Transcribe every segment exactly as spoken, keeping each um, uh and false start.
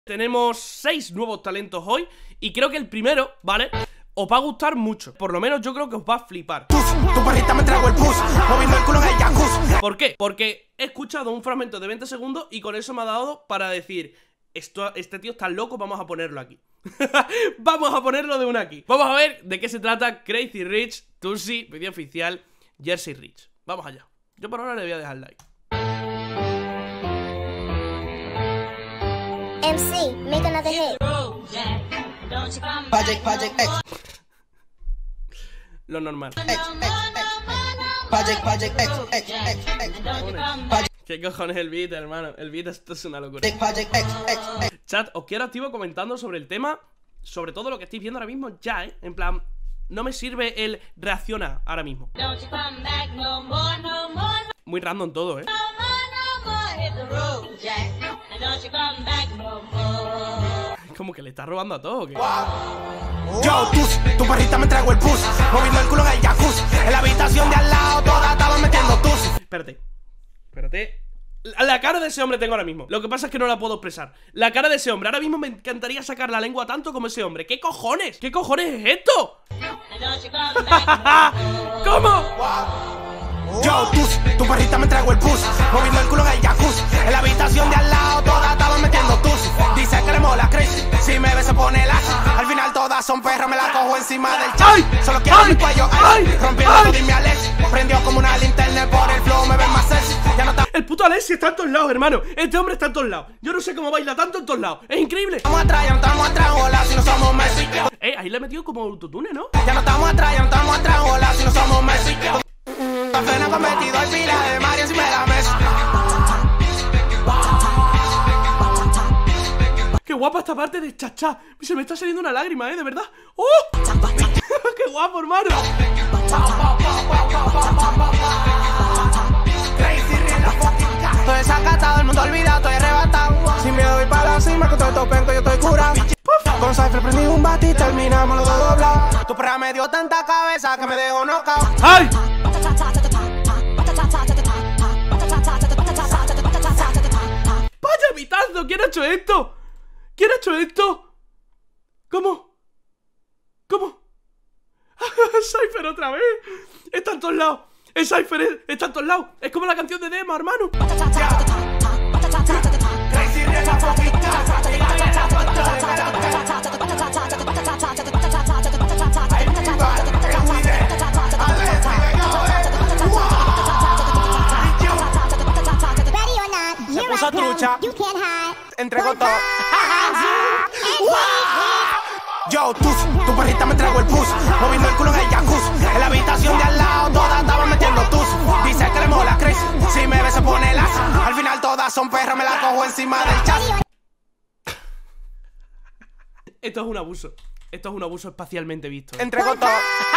Tenemos seis nuevos talentos hoy y creo que el primero, ¿vale? Os va a gustar mucho. Por lo menos yo creo que os va a flipar. Tu perrita me trago el pus, moviendo el culo en el jacuzzi. ¿Por qué? Porque he escuchado un fragmento de veinte segundos y con eso me ha dado para decir: Esto, este tío está loco, vamos a ponerlo aquí. Vamos a ponerlo de una aquí. Vamos a ver de qué se trata Crazy Rich, Tusi, vídeo oficial, Jersey Rich. Vamos allá. Yo por ahora le voy a dejar like. M C, make another hit. Project, Project X. Lo normal. X, X, X. Project, Project X, X, X, X. ¿Qué cojones el beat, hermano? El beat, esto es una locura. Project X, X, X. Chat, os quiero activo comentando sobre el tema, sobre todo lo que estáis viendo ahora mismo ya, ¿eh? En plan, no me sirve el reacciona ahora mismo. Muy random todo, ¿eh? Como que le está robando a todo, ¿o qué? Yo, tus, tu perrita me trago el pus, moviendo el culo en el jacuzzi. En la habitación de al lado todas estaban metiendo tus. Espérate, espérate. La, la cara de ese hombre tengo ahora mismo. Lo que pasa es que no la puedo expresar. La cara de ese hombre, ahora mismo me encantaría sacar la lengua tanto como ese hombre. ¿Qué cojones? ¿Qué cojones es esto? ¿Cómo? Yo, tus, tu perrita me trago el pus, moviendo el culo en el jacuzzi. En la habitación de al lado todas estaban metiendo tus. Dice que le mola Chris, si me ve se pone el hacha. Al final todas son perras, me la cojo encima del chat. ¡Ay! Solo quiero ¡Ay! mi cuello, ¡Ay! ay, rompiendo ¡Ay! todo y mi Alex. Prendió como una linterna por el flow, me ven más sexy. Ya no El puto Alexi está en todos lados, hermano. Este hombre está en todos lados. Yo no sé cómo baila tanto en todos lados. Es increíble. estamos atrás, ya no estamos atrás, hola, si no somos Messi. Eh, ahí le he metido como autotune, ¿no? Ya no estamos atrás, ya no estamos atrás, hola, si no somos Messi. La pena cometido, hay pila de Mario encima de la mesa. Qué guapa esta parte de chachá. Se me está saliendo una lágrima, ¿eh? De verdad. ¡Oh! ¡Qué guapo, hermano! Estoy desacatado, el mundo olvidado, estoy arrebatado. Sin miedo voy para la cima, con todo esto penco, yo estoy curado. Con Cypher prendí un bati y terminamos los dos doblados. Tu perra me dio tanta cabeza que me dejó knockout. ¡Ay! ¡Vaya mitazo! ¿Quién ha hecho esto? ¿Quién ha hecho esto? ¿Cómo? ¿Cómo? Cypher otra vez. Está en todos lados. El Cypher está en todos lados. Es como la canción de Dema, hermano. Se puso trucha. Entregó todo. Yo, tus, tu perrita me trago el pus, moviendo el culo en el jacuzzi. En la habitación de al lado todas estaban metiendo tus. Dice que le mola Chris, si me ve se pone el hacha. Al final todas son perras, me la cojo encima del chat. Esto es un abuso. Esto es un abuso espacialmente visto. Entregó todo.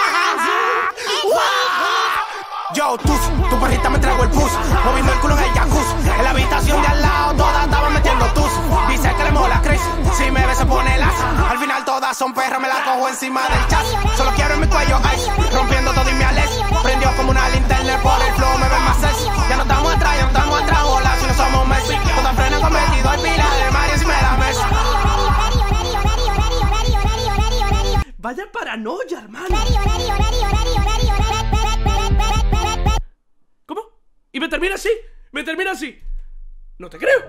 Yo, tus, tu perrita me trago el pus, moviendo el culo en el jacuzzi. En la habitación de al lado todas estaban metiendo tus. Dice que le mola Chris, si me ve se pone el hacha. Al final todas son perras, me la cojo encima del chat. Solo quiero en mi cuello ice, rompiendo todo y mi Alex. Prendió como una linterna por el flow, me ven más sexy. Ya no estamos atrás, ya no estamos atrás, hola, si no somos Messi. Todas frenas cometido, hay pila de Mario encima de la mesa. Vaya paranoia, hermano. ¿Cómo? ¿Y me termina así? ¿Me termina así? No te creo.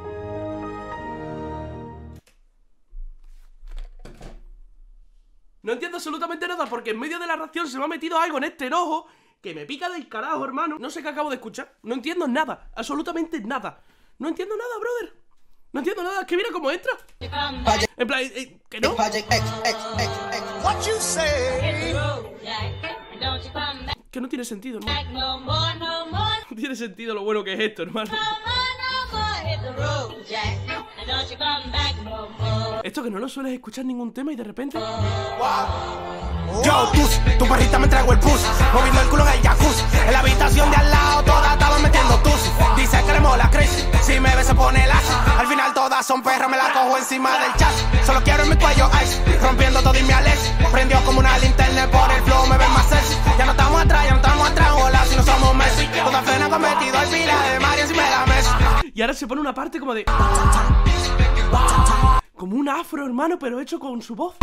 No entiendo absolutamente nada porque en medio de la reacción se me ha metido algo en este ojo que me pica del carajo, hermano. No sé qué acabo de escuchar. No entiendo nada. Absolutamente nada. No entiendo nada, brother. No entiendo nada. Es que mira cómo entra. En plan, eh, ¿que no? Que no tiene sentido, hermano. No tiene sentido lo bueno que es esto, hermano. Esto que no lo sueles escuchar en ningún tema y de repente... Yo, tus, tu perrita me trago el pus, moviendo el culo en el jacuzzi. En la habitación de al lado todas estaban metiendo tus. Dice que le mola Chris, si me ve se pone el hacha. Al final todas son perras, me la cojo encima del chat. Solo quiero en mi cuello ice, rompiendo todo y mi Alex. Prendió como una linterna por el flow, me ven más sexy. Ya no estamos atrás, ya no estamos atrás, hola, si no somos Messi. Todas frenas cometido, hay pila de Mario encima de la mesa. Y ahora se pone una parte como de... Como un afro, hermano, pero hecho con su voz.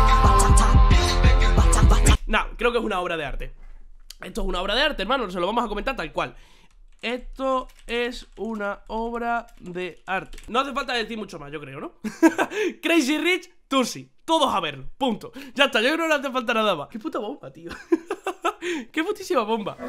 No, creo que es una obra de arte. Esto es una obra de arte, hermano, se lo vamos a comentar tal cual. Esto es una obra de arte. No hace falta decir mucho más, yo creo, ¿no? Crazy Rich, Tusi. Todos a verlo, punto. Ya está, yo creo que no hace falta nada más. Qué puta bomba, tío. Qué putísima bomba.